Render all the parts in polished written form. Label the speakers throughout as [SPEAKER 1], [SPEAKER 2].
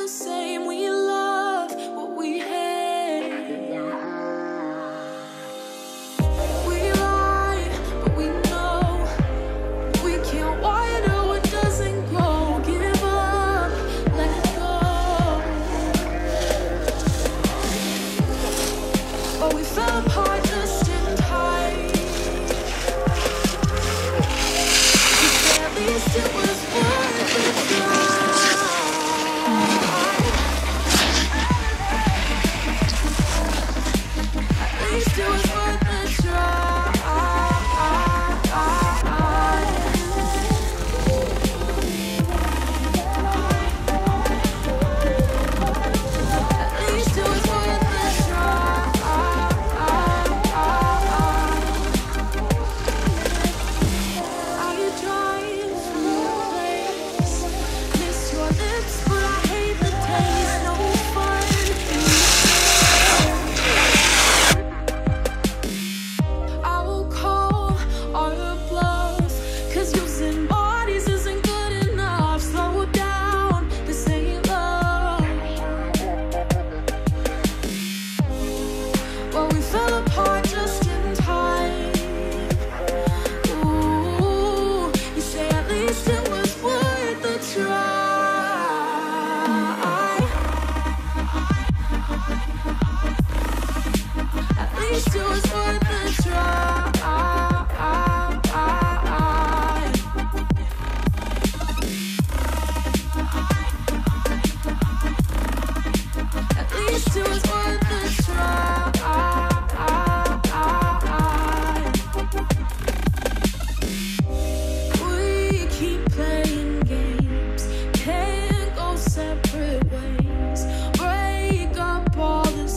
[SPEAKER 1] same. We love what we hate. We lie, but we know we can't water what doesn't grow. Give up, let it go. But we fell apart just in time. At least it was worth the try. At least it was worth the try. At least it was worth the try. Are you trying to replace? Miss your lips, but I hate the taste. No fun. I will call all your bluff, 'cause using bodies isn't good enough. Slow down, this ain't love. Well, we fell apart just in time. Ooh, you say at least it was worth the try. At least it was worth the try. At least it was worth the try. We keep playing games, can't go separate ways. Break up all the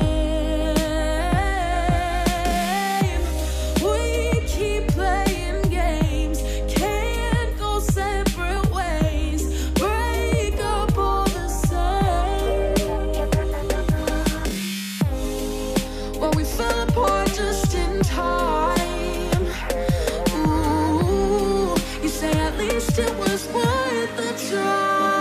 [SPEAKER 1] same. We keep playing games, can't go separate ways. Break up all the same. Well, we fell apart just in time. Ooh, you say at least it was worth the try.